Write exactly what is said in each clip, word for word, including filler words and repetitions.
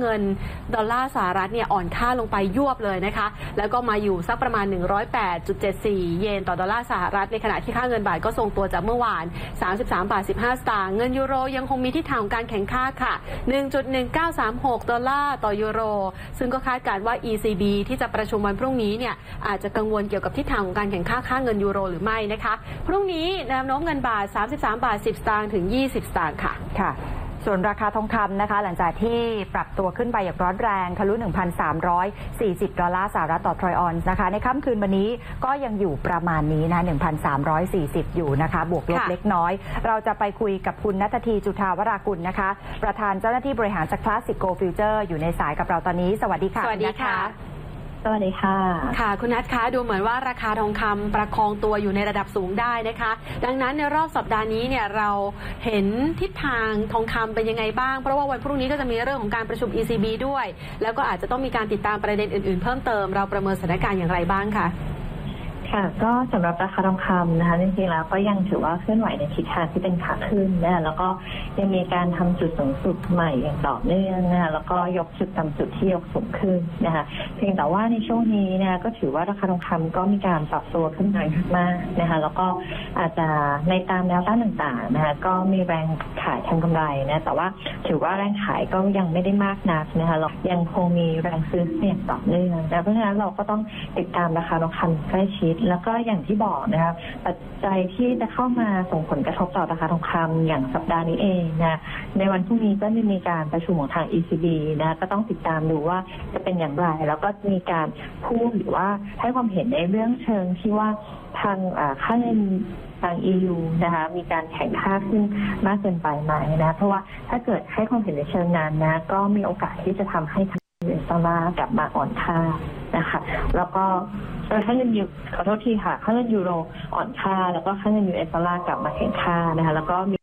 เงินดอลลาร์สหรัฐเนี่ยอ่อนค่าลงไปยวบเลยนะคะแล้วก็มาอยู่สักประมาณ หนึ่งร้อยแปดจุดเจ็ดสี่ เยนต่อดอลลาร์สหรัฐในขณะที่ค่าเงินบาทก็ทรงตัวจากเมื่อวานสามสิบสามบาทสิบห้าสตางค์เงินยูโรยังคงมีทิศทางของการแข่งค่าค่ะ หนึ่งจุดหนึ่งเก้าสามหก ดอลลาร์ต่อยูโรซึ่งก็คาดการณ์ว่า อี ซี บี ที่จะประชุมวันพรุ่งนี้เนี่ยอาจจะกังวลเกี่ยวกับทิศทางของการแข่งค่าค่าเงินยูโรหรือไม่นะคะพรุ่งนี้แนวโน้มเงินบาทสามสิบสามบาทสิบสตางค์ถึงยี่สิบสตางค์ค่ะค่ะส่วนราคาทองคำนะคะหลังจากที่ปรับตัวขึ้นไปอย่างร้อนแรงทะลุ หนึ่งพันสามร้อยสี่สิบ ดอลลาร์สหรัฐต่อทรอยออนซ์นะคะในค่ำคืนวันนี้ก็ยังอยู่ประมาณนี้นะ หนึ่งพันสามร้อยสี่สิบ อยู่นะคะบวกลบเล็กน้อยเราจะไปคุยกับคุณณัฐธีจุฑาวรากุลนะคะประธานเจ้าหน้าที่บริหารจากคลาสสิกโกลด์ฟิวเจอร์อยู่ในสายกับเราตอนนี้สวัสดีค่ะสวัสดีค่ะสวัสดีค่ะค่ะคุณนัทคะดูเหมือนว่าราคาทองคำประคองตัวอยู่ในระดับสูงได้นะคะดังนั้นในรอบสัปดาห์นี้เนี่ยเราเห็นทิศทางทองคำเป็นยังไงบ้างเพราะว่าวันพรุ่งนี้ก็จะมีเรื่องของการประชุม อี ซี บี ด้วยแล้วก็อาจจะต้องมีการติดตามประเด็นอื่นๆเพิ่มเติมเราประเมินสถานการณ์อย่างไรบ้างคะค่ะก็สำหรับราคาทองคำนะคะจริงๆแล้วก็ยังถือว่าเคลื่อนไหวในทิศทางที่เป็นขาขึ้นนะแล้วก็ยังมีการทำจุดสูงสุดใหม่อย่างต่อเนื่องนะคะแล้วก็ยกจุดต่ำสุดที่ยกสูงขึ้นนะคะเพียงแต่ว่าในช่วงนี้นะคะก็ถือว่าราคาทองคำก็มีการปรับตัวขึ้นมากนะคะแล้วก็อาจจะในตามแนวต้านต่างๆนะคะก็มีแรงขายทางกำไรนะแต่ว่าถือว่าแรงขายก็ยังไม่ได้มากนักนะคะเรายังคงมีแรงซื้ออย่างต่อเนื่องนะเพราะฉะนั้นเราก็ต้องติดตามราคาทองคำใกล้ชิดแล้วก็อย่างที่บอกนะคะปัจจัยที่จะเข้ามาส่งผลกระทบต่อราคาทองคำอย่างสัปดาห์นี้เองนะในวันพรุ่งนี้ก็จะมีการประชุมของทาง อี ซี บี นะก็ต้องติดตามดูว่าจะเป็นอย่างไรแล้วก็มีการพูดหรือว่าให้ความเห็นในเรื่องเชิงที่ว่าทางค่าเงินทาง อี ยู นะคะมีการแข่งค่าขึ้นมากเกินไปไหมนะเพราะว่าถ้าเกิดให้ความเห็นในเชิงนั้นนะก็มีโอกาสที่จะทำให้ทางยูเอสดอลลาร์กลับมาอ่อนค่านะคะแล้วก็ค่าเงินยูขอโทษทีค่ะค่าเงินยูโรอ่อนค่าแล้วก็ค่าเงินยูเอสดอลลาร์กลับมาแข็งค่านะคะแล้วก็มี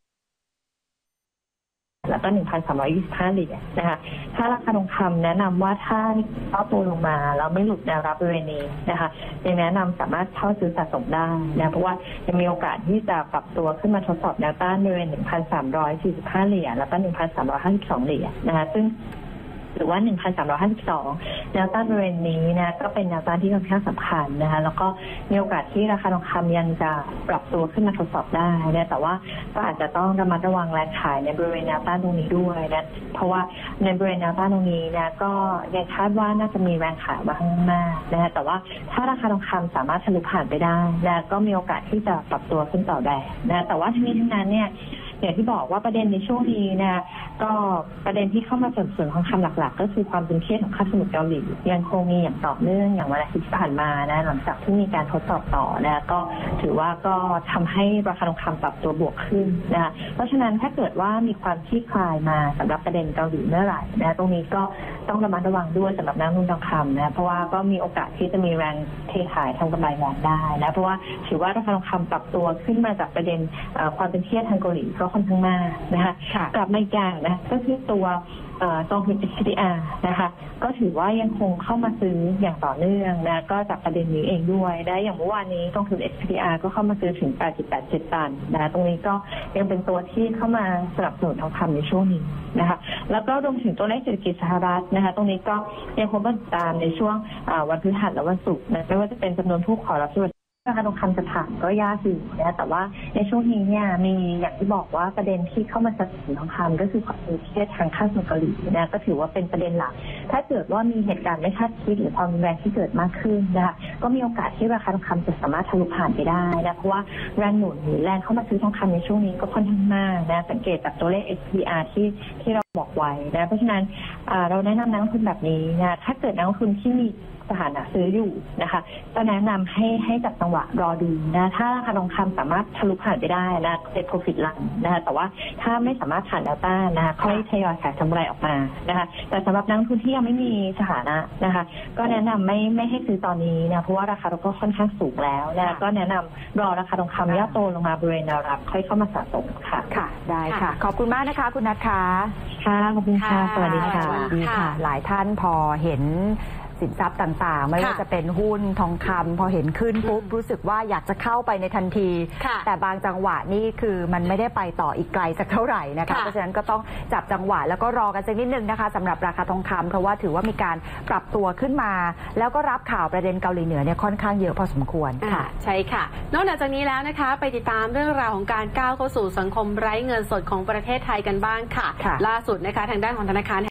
แล้วก็ หนึ่งพันสามร้อยยี่สิบห้า เหรียญนะคะถ้าราคาทองคำแนะนำว่าถ้าเข้าตัวลงมาแล้วไม่หลุดแนวรับบริเวณนี้นะคะยังแนะนำสามารถเข้าซื้อสะสมได้นะเพราะว่ายังมีโอกาสที่จะปรับตัวขึ้นมาทดสอบแนวต้านบริเวณ หนึ่งพันสามร้อยสี่สิบห้า เหรียญแล้วก็ หนึ่งพันสามร้อยห้าสิบสอง เหรียญนะคะซึ่งหรือว่า หนึ่งพันสามร้อยห้าสิบสอง แนวต้านบริเวณนี้นะก็เป็นแนวต้านที่ค่อนข้างสำคัญนะคะแล้วก็มีโอกาสที่ราคาทองคำยังจะปรับตัวขึ้นมาทดสอบได้นะแต่ว่าก็อาจจะต้องระมัดระวังแรงขายในบริเวณแนวต้านตรงนี้ด้วยนะเพราะว่าในบริเวณแนวต้านตรงนี้นะก็ยังคาดว่าน่าจะมีแรงขายมาข้างหน้านะแต่ว่าถ้าราคาทองคำสามารถทะลุผ่านไปได้นะก็มีโอกาสที่จะปรับตัวขึ้นต่อได้นะแต่ว่าทั้งนี้ทั้งนั้นเนี่ยอย่างที่บอกว่าประเด็นในช่วงนี้นะก็ประเด็นที่เข้ามาส่วนส่วนของคำหลักๆก็คือความตึงเครียดของค่าสมุทรเกาหลียังคงมีอย่างต่อเนื่องอย่างวันอาทิตย์ที่ผ่านมานะหลังจากที่มีการทดสอบต่อนะก็ถือว่าก็ทำให้ราคาทองคำปรับตัวบวกขึ้นนะคะเพราะฉะนั้นถ้าเกิดว่ามีความคลี่คลายมาสำหรับประเด็นเกาหลีเมื่อไหร่นะตรงนี้ก็ต้องระมัดระวังด้วยสำหรับนักลงทุนทองคำนะเพราะว่าก็มีโอกาสที่จะมีแรงเทขายทางกำไรมองได้นะเพราะว่าถือว่าราคาทองคำปรับตัวขึ้นมาจากประเด็นความตึงเครียดทางเกาหลีก็ค่อนข้างมากนะคะกลับมาอีกอย่างนะก็คือตัวกองทุน เอส พี อาร์ นะคะก็ถือว่ายังคงเข้ามาซื้ออย่างต่อเนื่องนะก็จากประเด็นนี้เองด้วยได้อย่างเมื่อวานนี้กองทุน เอส พี อาร์ ก็เข้ามาซื้อถึง แปดจุดแปดเจ็ด ตันนะตรงนี้ก็ยังเป็นตัวที่เข้ามาสนับสนุนทองคำในช่วงนี้นะคะแล้วก็รวมถึงตัวเลขเศรษฐกิจสหรัฐนะคะตรงนี้ก็ยังคงติดตามในช่วงวันพฤหัสและวันศุกร์นะไม่ว่าจะเป็นจำนวนผู้ขอรับสวัสดิราคาทองคำจะผ่านก็ยากอยู่นะแต่ว่าในช่วงนี้เนี่ยมีอย่างที่บอกว่าประเด็นที่เข้ามาสนับสนุนทองคำก็คือความตึงเครียดทางค่าสมุทรเกาหลีนะก็ถือว่าเป็นประเด็นหลักถ้าเกิดว่ามีเหตุการณ์ไม่คาดคิดหรือความรุนแรงที่เกิดมากขึ้นนะคะก็มีโอกาสที่ราคาทองคำจะสามารถทะลุผ่านไปได้นะเพราะว่าแรงหนุนหรือแรงเข้ามาซื้อทองคำในช่วงนี้ก็ค่อนข้างมากนะสังเกตจากตัวเลข เอส พี อาร์ ที่ที่เราบอกไว้นะเพราะฉะนั้นเราแนะนำนักลงทุนแบบนี้นะถ้าเกิดนักลงทุนที่มีสถานะซื้ออยู่นะคะก็แนะนำให้ให้จับจังหวะรอดูนะถ้าราคาทองคำสามารถทะลุผ่านไปได้นะเป็น profit หลังนะคะแต่ว่าถ้าไม่สามารถผ่านแนวต้านนะคะค่อยทยอยขายกำไรออกมานะคะแต่สำหรับนักลงทุนที่ยังไม่มีสถานะนะคะก็แนะนำไม่ไม่ให้ซื้อตอนนี้นะเพราะว่าราคาเราก็ค่อนข้างสูงแล้วนะก็แนะนำรอราคาทองคำย่อโตลงมาบริเวณแนวรับค่อยเข้ามาสะสมค่ะค่ะได้ค่ะขอบคุณมากนะคะคุณนัทค่ะค่ะขอบคุณค่ะสวัสดีค่ะดีค่ะ หลายท่านพอเห็นสินทรัพย์ต่างๆไม่ว่าจะเป็นหุ้นทองคำพอเห็นขึ้นปุ๊บรู้สึกว่าอยากจะเข้าไปในทันที แต่บางจังหวะนี่คือมันไม่ได้ไปต่ออีกไกลสักเท่าไหร่นะคะเพราะฉะนั้นก็ต้องจับจังหวะแล้วก็รอกันสักนิดนึงนะคะสำหรับราคาทองคำเพราะว่าถือว่ามีการปรับตัวขึ้นมาแล้วก็รับข่าวประเด็นเกาหลีเหนือเนี่ยค่อนข้างเยอะพอสมควรค่ะใช่ค่ะนอกจากนี้แล้วนะคะไปติดตามเรื่องราวของการก้าวเข้าสู่สังคมไร้เงินสดของประเทศไทยกันบ้างค่ะล่าสุดนะคะทางด้านของธนาคาร